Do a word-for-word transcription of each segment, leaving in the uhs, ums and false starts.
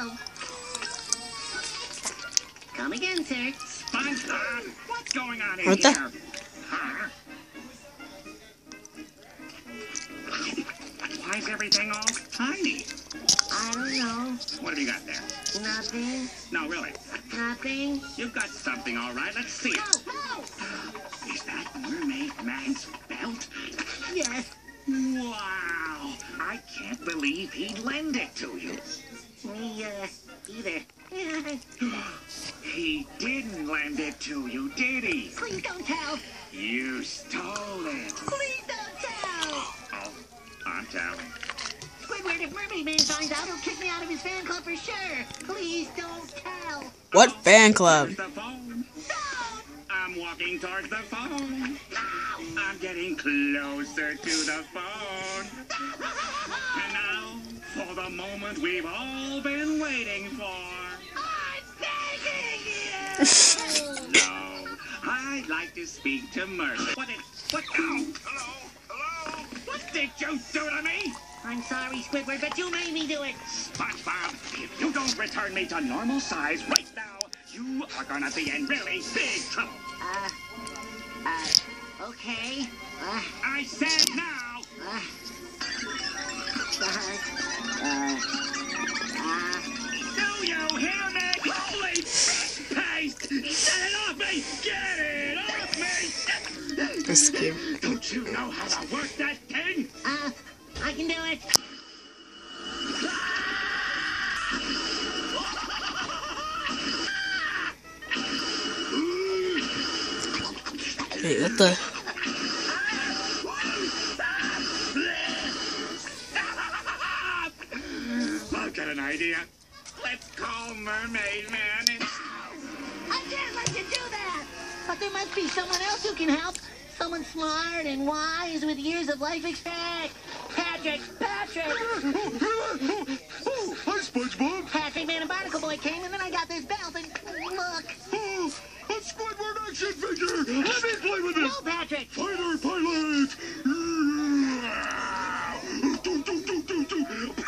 twelve. Come again, sir. SpongeBob, what's going on in What here? the? Huh? Why is everything all tiny? I don't know. What have you got there? Nothing. No, really. Nothing. You've got something, all right. Let's see it. No, no. Is that Mermaid Man's belt? Yes. Wow! I can't believe he'd lend it to you. Me, uh, either. He didn't lend it to you, did he? Please don't tell. You stole it. Please don't tell. Oh, I'm telling. Squidward, if Mermaid Man finds out, he'll kick me out of his fan club for sure. Please don't tell. What fan club? There's the phone. Don't. I'm walking towards the phone. I'm getting closer to the phone. And now, for the moment we've all been waiting for. I'm begging you. No, I'd like to speak to Mercy. What did, what, oh, hello, hello? What did you do to me? I'm sorry, Squidward, but you made me do it. SpongeBob, if you don't return me to normal size right now, you are gonna be in really big trouble. Uh, uh, okay. Uh, I said now. uh, uh, uh, Do you hear me? Holy paste! Get it off me! Get it off me! This game. Don't you know how to work that thing? uh, I can do it. Wait, what the? I've got an idea. Let's call Mermaid Man and... I can't let you do that. But there must be someone else who can help. Someone smart and wise with years of life experience. Patrick, Patrick. Oh, hi, SpongeBob. Patrick Man and Barnacle Boy came, and then I got this belt, and look. Oh, a Squidward action figure. Let me play with it. No, Patrick. Fighter pilot. Do, do, do, do, do.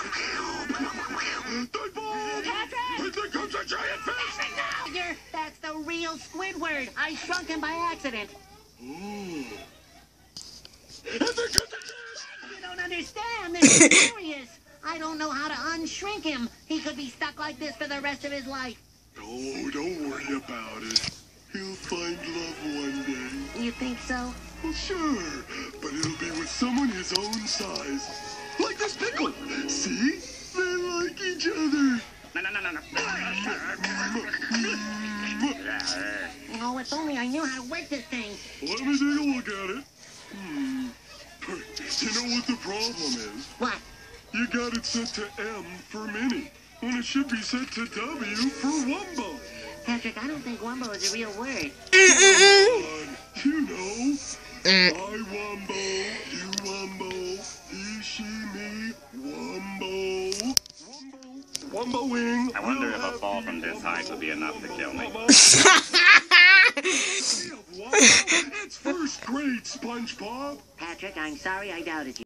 Dive Patrick. And there comes a giant fish. You're, that's the real Squidward. I shrunk him by accident. Oh. And there comes a giant. You don't understand. This is serious. I don't know how to unshrink him. He could be stuck like this for the rest of his life. Oh, don't worry about it. He'll find love one day. You think so? Well, sure, but it'll be with someone his own size. Like this pickle. See? They like each other. No, no, no, no, no. Oh, if only I knew how to work this thing. Let me take a look at it. Hmm. You know what the problem is? What? You got it set to M for Minnie, when it should be set to W for Wumbo. Patrick, I don't think Wumbo is a real word. God, you know. I Wumbo, you Wumbo, he, she, me, Wumbo. Wumbo, Wumboing. I wonder if a fall from this height would be enough to kill me. It's first grade, SpongeBob. Patrick, I'm sorry I doubted you.